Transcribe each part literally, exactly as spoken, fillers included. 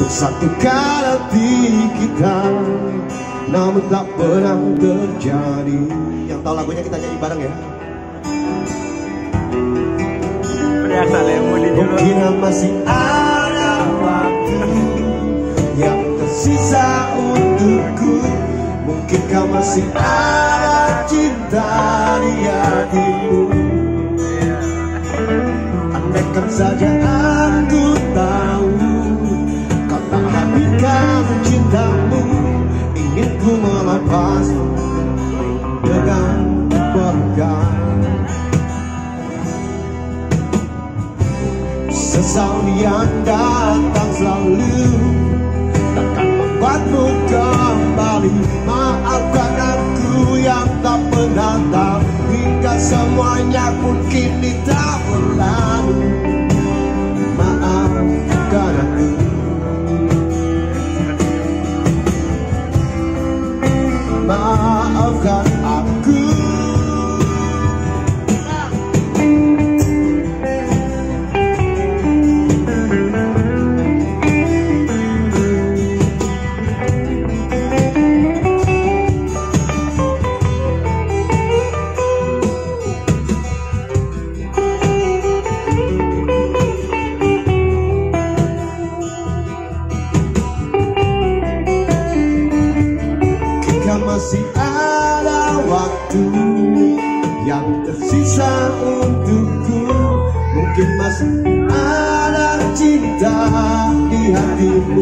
satukan hati kita, namun tak pernah terjadi. Yang tahu lagunya kita nyanyi bareng ya. Mungkin masih ada waktu yang tersisa untukku. Mungkin kau masih ada cinta di hatimu. Andaikan saja aku tahu kau tak hadirkan cintamu, ingin ku melepasmu dengan pelukan. Sesal yang datang selalu takkan membuatmu kembali. Maafkan aku yang tak pernah tahu, hingga semuanya pun kini tak berlalu. Maafkan aku, maafkan aku. Masih ada waktu yang tersisa untukku. Mungkin masih ada cinta di hatimu.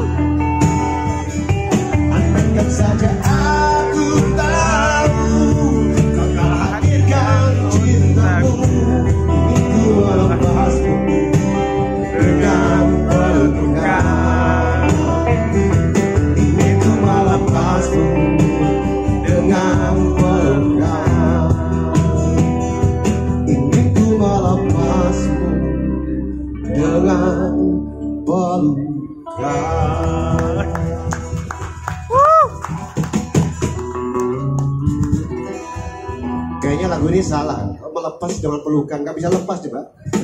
Andaikan saja aku tahu kau tak hadirkan cintamu, ingin ku melepasmu dengan pelukan. Ingin ku melepasmu dengan pelukan, ingin ku melepasmu dengan pelukan. Kayaknya lagu ini salah, melepas dengan pelukan, gak bisa lepas coba.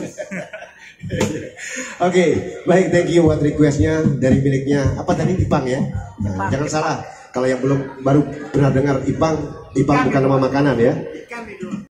Oke, okay, baik, thank you buat requestnya dari miliknya apa tadi, Ipang ya. Nah, jangan salah. Kalau yang belum baru pernah dengar Ipang, Ipang bukan nama makanan ya.